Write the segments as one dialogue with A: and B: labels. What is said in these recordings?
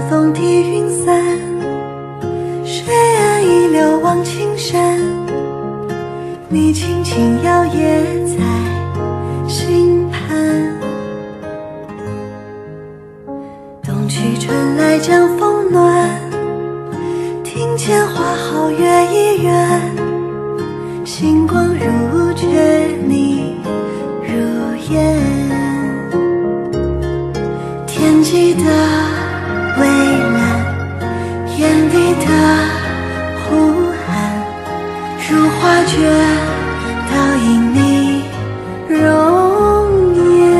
A: 风替云散，水岸一流望青山，你轻轻摇曳在心畔。冬去春来江风暖，庭前花好月已圆，星光如却你如烟。天际的蔚蓝，眼底的呼喊，如画卷倒映你容颜。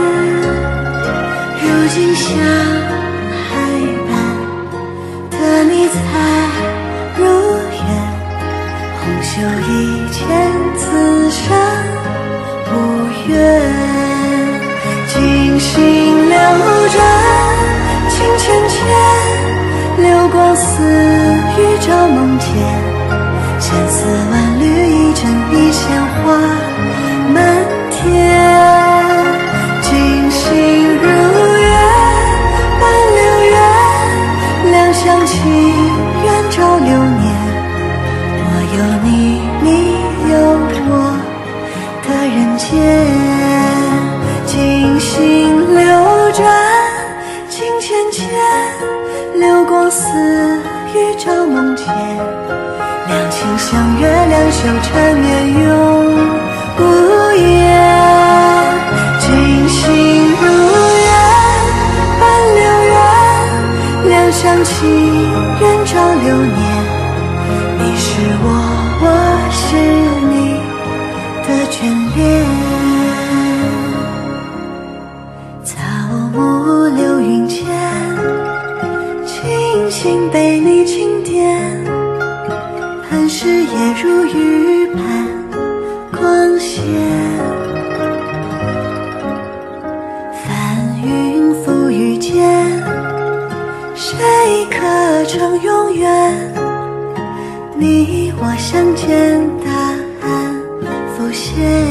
A: 如今像海般的你才如愿，红袖一牵，此生无怨。金星流转，情浅浅，流光似玉照梦间，千丝万缕，一针一线花满天。金星如月伴流月，两相期，愿照流年。我有你，你有我的人间。金星流转，情浅浅，流光似玉照梦间，两情相悦，两袖缠绵永无言。金星如月伴流月，两相期，愿照流年。你是我，我是你的眷恋。草木流云间，轻轻被你轻点，磐石也如玉般光鲜。翻云覆雨间，谁可成永远？你我相见，答案浮现。